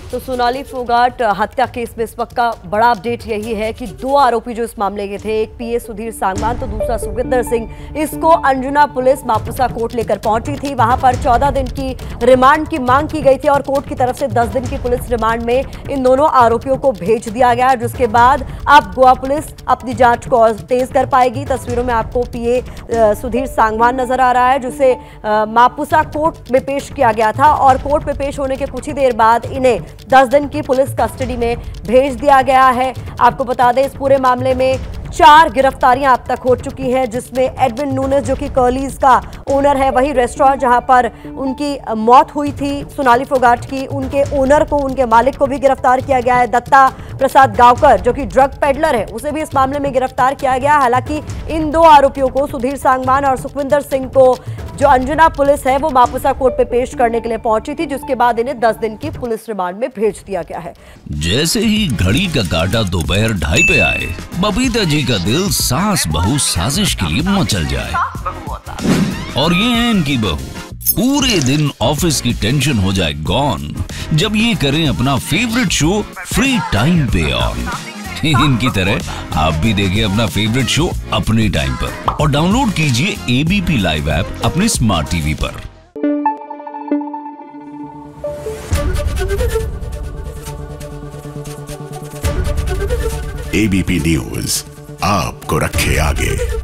तो सोनाली फोगाट हत्या केस में इस वक्त का बड़ा अपडेट यही है कि दो आरोपी जो इस मामले के थे, एक पीए सुधीर सांगवान तो दूसरा सुखविंदर सिंह, इसको अंजुना पुलिस मापुसा कोर्ट लेकर पहुंची थी। वहां पर 14 दिन की रिमांड की मांग की गई थी और कोर्ट की तरफ से 10 दिन की पुलिस रिमांड में इन दोनों आरोपियों को भेज दिया गया, जिसके बाद अब गोवा पुलिस अपनी जांच को और तेज कर पाएगी। तस्वीरों में आपको पीए सुधीर सांगवान नजर आ रहा है, जिसे मापुसा कोर्ट में पेश किया गया था और कोर्ट में पेश होने के कुछ ही देर बाद इन्हें 10 दिन की पुलिस कस्टडी में भेज दिया गया है। आपको बता दें, इस पूरे मामले में 4 गिरफ्तारियां अब तक हो चुकी हैं, जिसमें एडविन नूनेस जो कि कर्लीज का ओनर है, वही रेस्टोरेंट जहां पर उनकी मौत हुई थी सोनाली फोगाट की, उनके ओनर को, उनके मालिक को भी गिरफ्तार किया गया है। दत्ता प्रसाद गांवकर जो कि ड्रग पेडलर है, उसे भी इस मामले में गिरफ्तार किया गया। हालांकि इन दो आरोपियों को, सुधीर सांगवान और सुखविंदर सिंह को, जो अंजुना पुलिस है वो मापुसा कोर्ट पे पेश करने के लिए पहुंची थी, जिसके बाद इन्हें 10 दिन की पुलिस रिमांड में भेज दिया गया है। जैसे ही घड़ी का काटा दोपहर 2:30 पे आए, बबीता जी का दिल सास बहू साजिश के लिए मचल जाए। और ये है इनकी बहू, पूरे दिन ऑफिस की टेंशन हो जाए गॉन जब ये करें अपना फेवरेट शो फ्री टाइम पे ऑन। इनकी तरह आप भी देखिए अपना फेवरेट शो अपने टाइम पर और डाउनलोड कीजिए एबीपी लाइव ऐप अपने स्मार्ट टीवी पर। एबीपी न्यूज आपको रखे आगे।